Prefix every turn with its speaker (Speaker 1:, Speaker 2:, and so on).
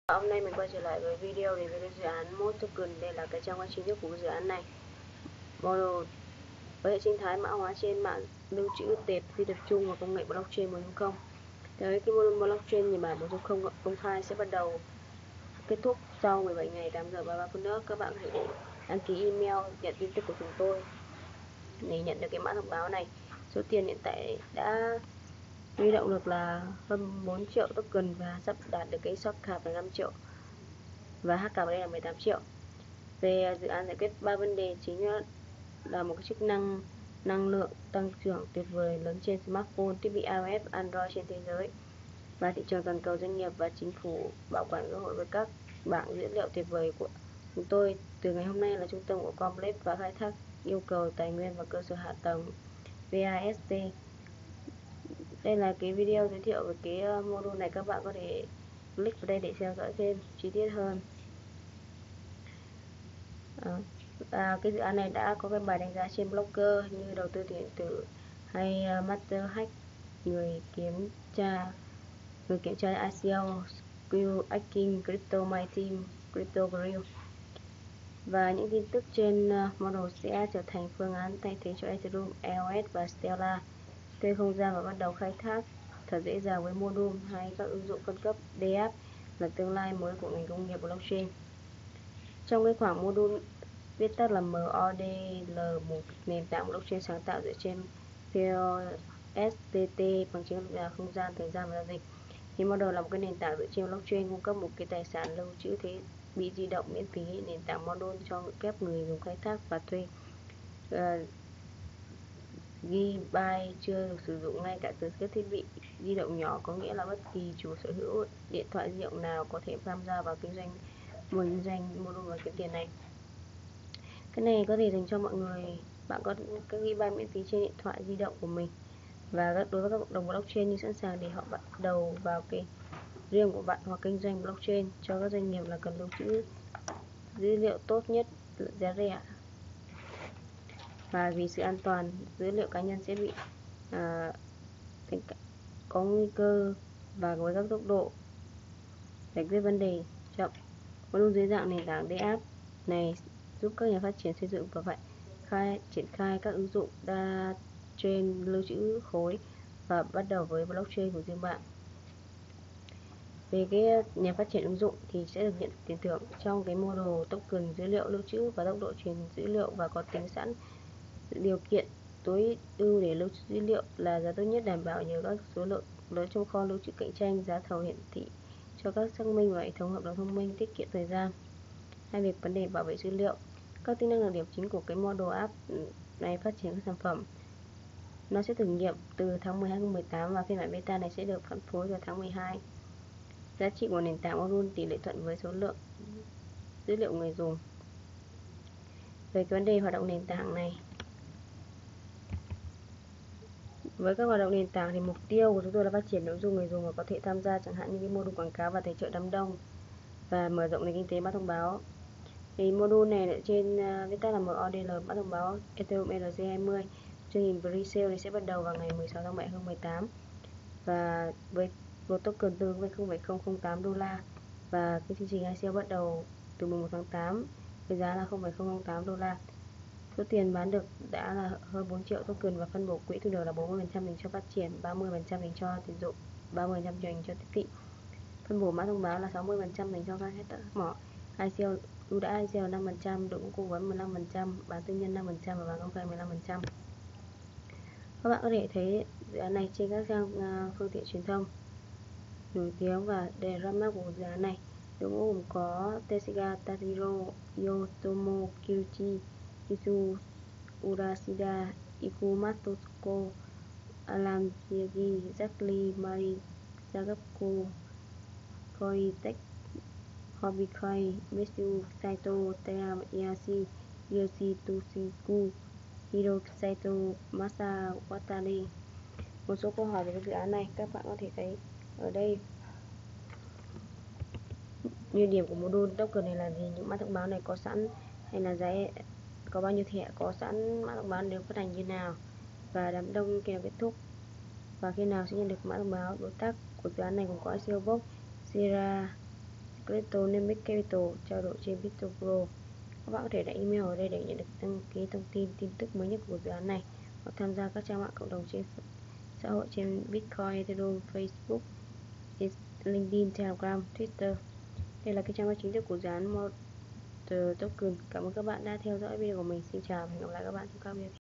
Speaker 1: Hôm nay mình quay trở lại với video về cái dự án Mod Token. Đây là cái trang web chính thức của dự án này. Model với hệ sinh thái mã hóa trên mạng lưu trữ tệp phi tập trung và công nghệ blockchain 4.0. Tới cái model blockchain nhật bản 4.0 công khai sẽ bắt đầu kết thúc sau 17 ngày 8 giờ 33 phút nữa. Các bạn có thể đăng ký email nhận tin tức của chúng tôi để nhận được cái mã thông báo này. Số tiền hiện tại đã huy động được là hơn 4 triệu token và sắp đạt được cái short cap là 5 triệu và hard cap ở đây là 18 triệu. Về dự án giải quyết 3 vấn đề chính là một cái chức năng năng lượng tăng trưởng tuyệt vời lớn trên smartphone, thiết bị iOS, Android trên thế giới và thị trường toàn cầu, doanh nghiệp và chính phủ bảo quản cơ hội với các bảng dữ liệu tuyệt vời của chúng tôi. Từ ngày hôm nay là trung tâm của Complex và khai thác yêu cầu tài nguyên và cơ sở hạ tầng VAST. Đây là cái video giới thiệu về cái module này, các bạn có thể click vào đây để theo dõi thêm chi tiết hơn. Cái dự án này đã có cái bài đánh giá trên blogger như đầu tư tiền điện tử hay Master Hack, người kiểm tra ICO, Skill Hacking, Crypto My Team, Crypto Grill. Và những tin tức trên model sẽ trở thành phương án thay thế cho Ethereum, EOS và Stellar. Thuê không gian và bắt đầu khai thác thật dễ dàng với module hay các ứng dụng phân cấp DApp là tương lai mới của ngành công nghiệp blockchain. Trong cái khoảng module viết tắt là MODL, một nền tảng blockchain sáng tạo dựa trên POSTT bằng chứng là không gian, thời gian và giao dịch. Thì model là một cái nền tảng dựa trên blockchain cung cấp một cái tài sản lưu trữ thế bị di động miễn phí. Nền tảng module cho phép người dùng khai thác và thuê Gigabyte chưa được sử dụng ngay cả từ các thiết bị di động nhỏ, có nghĩa là bất kỳ chủ sở hữu điện thoại di động nào có thể tham gia vào kinh doanh module và kiếm tiền này. Cái này có thể dành cho mọi người, bạn có các gigabyte miễn phí trên điện thoại di động của mình, và đối với các cộng đồng blockchain thì sẵn sàng để họ bắt đầu vào cái riêng của bạn hoặc kinh doanh blockchain. Cho các doanh nghiệp là cần lưu trữ dữ liệu tốt nhất, giá rẻ, và vì sự an toàn dữ liệu cá nhân sẽ bị có nguy cơ và với các tốc độ giải quyết vấn đề chậm. Module dưới dạng nền tảng DApp này giúp các nhà phát triển xây dựng và triển khai các ứng dụng đa trên lưu trữ khối và bắt đầu với blockchain của riêng bạn. Về cái nhà phát triển ứng dụng thì sẽ được nhận tiền thưởng trong cái model token dữ liệu lưu trữ và tốc độ truyền dữ liệu, và có tính sẵn điều kiện tối ưu để lưu trữ dữ liệu là giá tốt nhất, đảm bảo nhờ các số lượng lớn trong kho lưu trữ cạnh tranh, giá thầu hiển thị cho các xác minh và hệ thống hợp đồng thông minh, tiết kiệm thời gian. Hay về vấn đề bảo vệ dữ liệu, các tính năng đặc điểm chính của cái model app này phát triển các sản phẩm. Nó sẽ thử nghiệm từ tháng 12 2018 và phiên bản beta này sẽ được phân phối vào tháng 12. Giá trị của nền tảng module tỷ lệ thuận với số lượng dữ liệu người dùng. Về cái vấn đề hoạt động nền tảng này, với các hoạt động nền tảng thì mục tiêu của chúng tôi là phát triển nội dung người dùng và có thể tham gia, chẳng hạn như cái module quảng cáo và tài trợ đám đông và mở rộng nền kinh tế mã thông báo. Thì module này ở trên viết tắt là MODL, mã thông báo Ethereum ERC20. Chương trình pre-sale này sẽ bắt đầu vào ngày 16 tháng 7 2018 và với một token tương ứng với 0,008 đô la, và cái chương trình ICO bắt đầu từ mùng 1 tháng 8 với giá là 0,008 đô la. Số tiền bán được đã là hơn 4 triệu token và phân bổ quỹ thu được là 40% dành cho phát triển, 30% dành cho tuyển dụng, 30% dành cho tiếp thị. Phân bổ mã thông báo là 60% dành cho các hết mỏ. ICO ưu đãi ICO 5%, đội ngũ cố vấn 15%, bán tư nhân 5% và bán công khai 15%. Các bạn có thể thấy dự án này trên các trang phương tiện truyền thông nổi tiếng, và đề roadmap của dự án này đội ngũ gồm có Tetsuya Tajiro, Yotomo Kiuchi, Isu Urashida, Iku Matsuko, Alan Yagi, Zachary Mari, Sagaku, Koitek, Hobikai, Matthew Saito, Terayashi, Yoshi Toshiku, Hiro Saito, Masa Watanabe. Một số câu hỏi về dự án này, các bạn có thể thấy ở đây. Như điểm của module token này là gì? Những mã thông báo này có sẵn hay là giá, có bao nhiêu thẻ có sẵn, mã thông báo đều phát hành như nào, và đám đông khi nào kết thúc và khi nào sẽ nhận được mã thông báo. Đối tác của dự án này cũng có ICO Box, Sierra Cryptonic Capital trao đổi trên BittoPro. Các bạn có thể đặt email ở đây để nhận được đăng ký thông tin tức mới nhất của dự án này, hoặc tham gia các trang mạng cộng đồng trên xã hội trên Bitcoin, Ethereum, Facebook, LinkedIn, Telegram, Twitter. Đây là cái trang web chính thức của dự án Model Token. Cảm ơn các bạn đã theo dõi video của mình. Xin chào và hẹn gặp lại các bạn trong các video